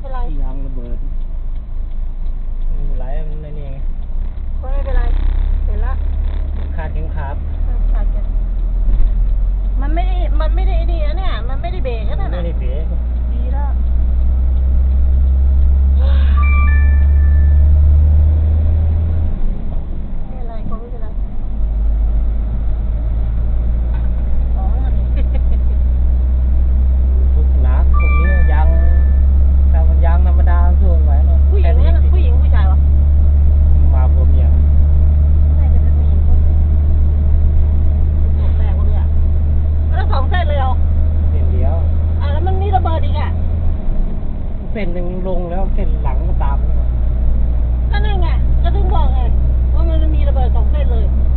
เป็นไรยางระเบิดไม่เป็นไรมันในนี่ไงไม่เป็นไรเห็นละขาดเข็มขัดขาดกันมันไม่ได้นี่นะเนี่ยมันไม่ได้เบรกนะไม่ได้เบรกดีแล้วไม่เป็นไรเขาไม่เป็นไรทุกหนักพวกนี้ยางแต่มันยางธรรมดาส่วนไหวเนาะผู้หญิงเนี่ยผู้หญิงผู้ชายวะมาผัวเมียน่าจะเป็นผู้หญิงคนแปลกเลยอ่ะแล้ว2 เส้นเลยเหรอเส้นเดียวแล้วมันมีระเบิดอีกอ่ะเส้นหนึ่งลงแล้วเส้นหลังก็ตามก็นั่นไงก็ถึงบอกไงว่ามันมีระเบิด2 เส้นเลย